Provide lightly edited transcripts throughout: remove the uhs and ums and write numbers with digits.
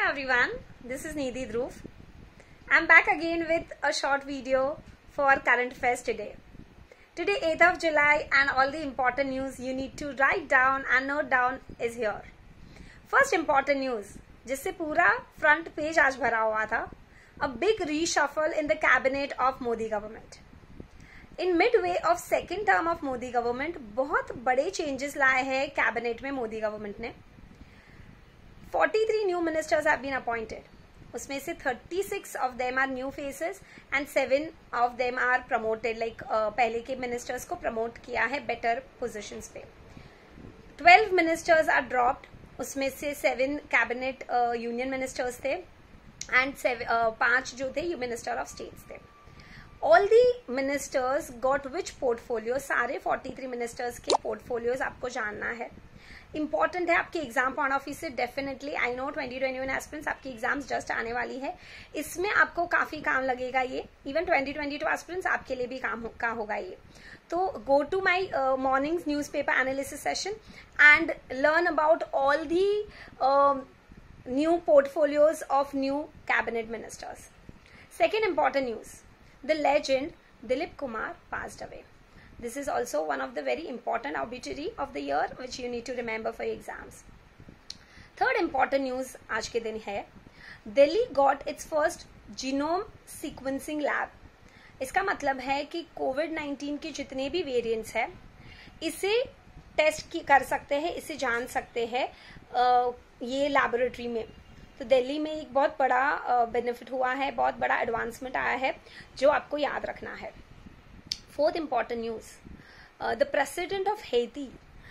everyone, this is Nidhi Dhruv. I'm back again with a short video for current affairs today. Today 8th of July and all the important news you need to write down and note down is here. First important news, जिससे पूरा front page आज भरा हुआ था, a big reshuffle in the cabinet of Modi government. In midway of second term of Modi government, बहुत बड़े changes लाए हैं cabinet में Modi government ने. 43 new ministers have been appointed. उसमें से 36 of them are new faces and 7 of them are promoted, like पहले के ministers को promote किया है better positions पे. 12 ministers are dropped. उसमें से 7 cabinet union ministers थे and 5 जो थे minister of states थे. All the ministers got which portfolio? सारे 43 ministers के portfolios आपको जानना है. इंपॉर्टेंट है आपके एग्जाम पॉइंट ऑफ व्यू से. डेफिनेटली आई नो 2021 एस्पिरेंट्स आपकी एग्जाम्स जस्ट आने वाली है, इसमें आपको काफी काम लगेगा ये. इवन 2022 एस्पिरेंट्स आपके लिए भी काम का होगा ये. तो go to my mornings newspaper analysis session and learn about all the new portfolios of new cabinet ministers. Second important news, the legend Dilip Kumar passed away. This is also one of the very important obituary of the year which you need to remember for your exams. Third important news आज के दिन है, Delhi got its first genome sequencing lab. इसका मतलब है कि COVID-19 के जितने भी वेरिएंट्स हैं इसे टेस्ट कर सकते हैं, इसे जान सकते हैं ये लैबोरेटरी में. तो दिल्ली में एक बहुत बड़ा बेनिफिट हुआ है, बहुत बड़ा एडवांसमेंट आया है जो आपको याद रखना है. Fourth important news, the president of Haiti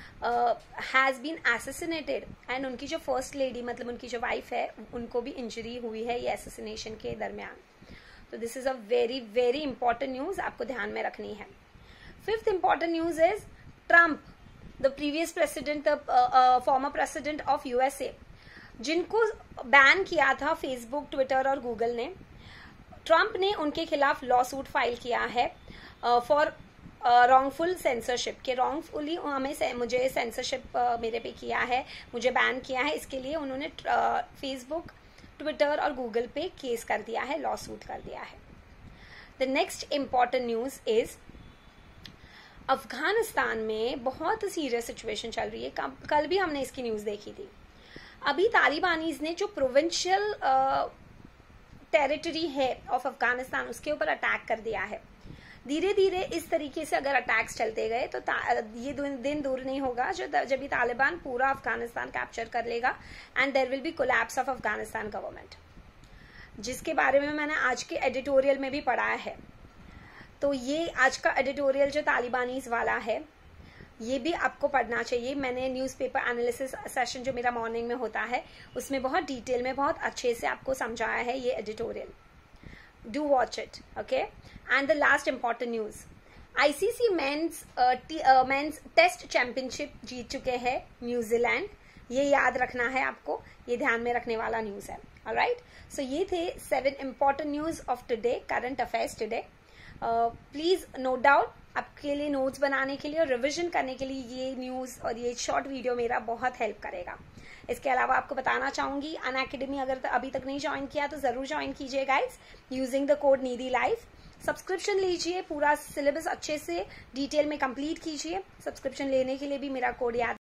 has been assassinated and उनकी जो first lady मतलब उनकी जो wife है उनको भी इंजरी हुई है ये assassination के दरमियान. तो this is a very very important news, आपको ध्यान में रखनी है. Fifth important news is Trump, the previous president, the former president of USA, जिनको बैन किया था फेसबुक, ट्विटर और गूगल ने. ट्रम्प ने उनके खिलाफ लॉ सूट फाइल किया है फॉर रॉन्गफुल सेंसरशिप के रॉन्गफुली मुझे सेंसरशिप मेरे पे किया है, मुझे बैन किया है. इसके लिए उन्होंने फेसबुक, ट्विटर और गूगल पे केस कर दिया है, लॉ सूट कर दिया है. The next important news is Afghanistan में बहुत सीरियस सिचुएशन चल रही है. कल भी हमने इसकी न्यूज देखी थी. अभी तालिबानीज ने जो प्रोविंशियल टेरिटरी है ऑफ अफगानिस्तान उसके ऊपर अटैक कर दिया है. धीरे धीरे इस तरीके से अगर अटैक्स चलते गए तो ये दिन दूर नहीं होगा जब ये तालिबान पूरा अफगानिस्तान कैप्चर कर लेगा and there will be collapse of Afghanistan government, जिसके बारे में मैंने आज के एडिटोरियल में भी पढ़ा है. तो ये आज का एडिटोरियल जो तालिबानीज वाला है ये भी आपको पढ़ना चाहिए. मैंने न्यूज़पेपर एनालिसिस सेशन जो मेरा मॉर्निंग में होता है उसमें बहुत डिटेल में बहुत अच्छे से आपको समझाया है ये editorial. Do watch it, okay. And the last important news, ICC men's test championship जीत चुके हैं न्यूजीलैंड. ये याद रखना है आपको, ये ध्यान में रखने वाला न्यूज है. ऑलराइट, सो ये थे 7 important news of today, current affairs today. Please note down. आपके लिए नोट्स बनाने के लिए और रिवीजन करने के लिए ये न्यूज और ये शॉर्ट वीडियो मेरा बहुत हेल्प करेगा. इसके अलावा आपको बताना चाहूंगी अनअकैडमी अगर अभी तक नहीं ज्वाइन किया तो जरूर ज्वाइन कीजिए guys, using the code Nidhi life. Subscription लीजिए, पूरा सिलेबस अच्छे से डिटेल में कंप्लीट कीजिए. सब्सक्रिप्शन लेने के लिए भी मेरा कोड याद